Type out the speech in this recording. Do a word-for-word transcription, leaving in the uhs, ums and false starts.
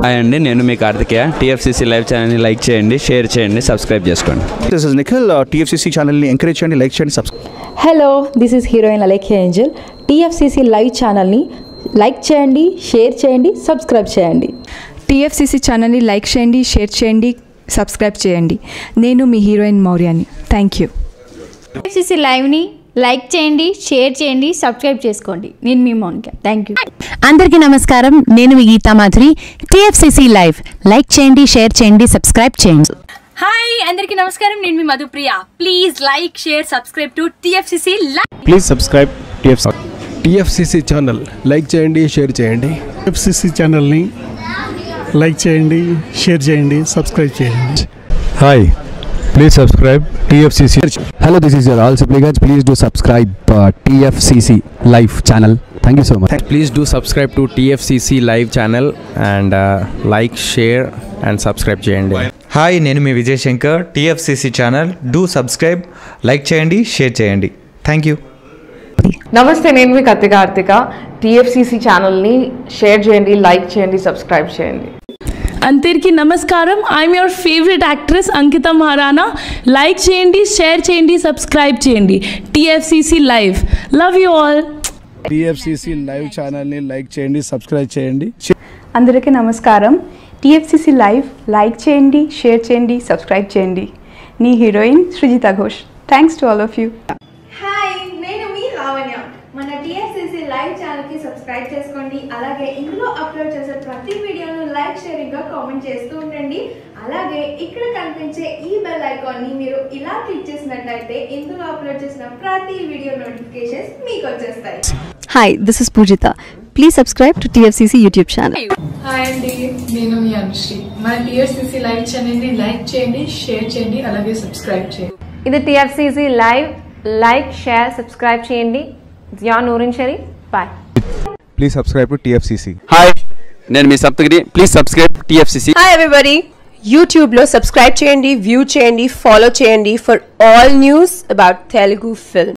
Hi అండి, నేను మీ కార్తికేయ. టీఎఫ్సీసీ లైవ్ ఛానల్ని లైక్ చేయండి, షేర్ చేయండి, సబ్స్క్రైబ్ చేసుకోండి. This is Nikhil. టీఎఫ్సీసీ ఛానల్ని ఎంకరేజ్ చేయండి, లైక్ చేయండి, subscribe. Hello, this is heroine Alekhya Angel. TFCC live ఛానల్ని లైక్ చేయండి, షేర్ చేయండి, సబ్స్క్రైబ్ చేయండి. టీఎఫ్సీసీ ఛానల్ని లైక్ చేయండి, షేర్ చేయండి, సబ్స్క్రైబ్ చేయండి. నేను మీ హీరోయిన్ మౌర్యాని. Thank you. టీఎఫ్సీసీ లైవ్ని లైక్ చేయండి, షేర్ చేయండి, సబ్స్క్రైబ్ చేసుకోండి. నేను మీ మౌనిక. Thank you. అందరికీ నమస్కారం, నేను మీ Gita Madhuri. TFCC live like చేయండి, షేర్ చేయండి, సబ్స్క్రైబ్ చేయండి. హాయ్ అందరికీ నమస్కారం, నేను మీ Madhupriya. Please like, share, subscribe to TFCC live. Please subscribe TFCC channel. Like చేయండి, షేర్ చేయండి. టీఎఫ్సీసీ ఛానల్ని లైక్ చేయండి, షేర్ చేయండి, సబ్స్క్రైబ్ చేయండి. Hi, please subscribe TFCC. Hello, this is your all Sipligans. Please do subscribe TFCC live channel. Thank you so much. Please do subscribe to TFCC live channel and like, share and subscribe చేయండి. Hi, నేను మీ Vijay Shankar. TFCC channel do subscribe, like చేయండి, share చేయండి. Thank you. నమస్తే, నేను మీ Kathi Karthika. TFCC ఛానల్ని share చేయండి, లైక్ చేయండి, సబ్స్క్రైబ్ చేయండి. అందరికీ నమస్కారం. I'm your favourite actress Ankita Maharana. Like చేయండి, షేర్ చేయండి, సబ్స్క్రైబ్ చేయండి. TFCC live. Love you all. TFCC live ఛానల్ని లైక్ చేయండి, సబ్స్క్రైబ్ చేయండి. అందరికీ నమస్కారం. టీఎఫ్సీసీ లైవ్ లైక్ చేయండి, షేర్ చేయండి, సబ్స్క్రైబ్ చేయండి. నీ heroine Srujitha Ghosh. Thanks to all of you. Hi, నేను మీ లావణ్య. మన టీఎఫ్సీసీ లైవ్ ఛానల్కి సబ్స్క్రైబ్ చేసుకోండి. అలాగే ఇందులో అప్లోడ్ చేసే ప్రతి వీడియోను లైక్, షేరింగ్గా కామెంట్ చేస్తూ ఉండండి. అలాగే ఇక్కడ కనిపించే ఈ బెల్ ఐకాన్ని మీరు ఇలా క్లిక్ చేసినట్లయితే ఇందులో అప్లోడ్ చేసిన ప్రతి వీడియో నోటిఫికేషన్స్ మీకు వచ్చేస్తాయి. Hi, this is Poojitha. Please subscribe to TFCC YouTube channel. Hi అండి, నేను మీ అనుశ్రీ. మన టీఎఫ్సీసీ లైవ్ ఛానల్ని లైక్ చేయండి, షేర్ చేయండి, అలాగే సబ్స్క్రైబ్ చేయండి. ఇది TFCC live. Like, share, subscribe చేయండి. Zia Noorin Sharif. Bye. Please subscribe to TFCC. Hi, నేను మీ Saptagiri. Please subscribe TFCC. Hi everybody, యూట్యూబ్లో సబ్స్క్రైబ్ చేయండి, వ్యూ చేయండి, ఫాలో చేయండి for all news about Telugu film.